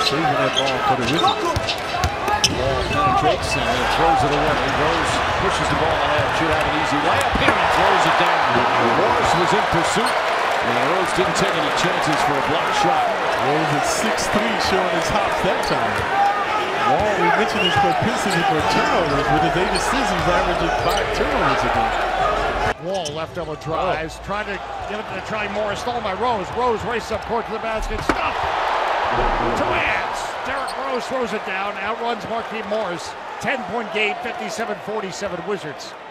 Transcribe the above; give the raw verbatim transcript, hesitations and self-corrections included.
saving that ball for the Wizards. Wall penetrates and then throws it away. Rose pushes the ball ahead. Should have an easy layup here and throws it down. Morris was in pursuit, and Rose didn't take any chances for a block shot. Rose at six three, showing his hops that time. Wall, we mentioned his propensity for turnovers. With his eight assists, he's averaging five turnovers a game. Wall left elbow drives, oh. trying to give it to Charlie Morris, stolen by Rose. Rose races up court to the basket, stuffed. Two hands. Derrick Rose throws it down, outruns Marquise Morris. ten-point game, fifty-seven forty-seven Wizards.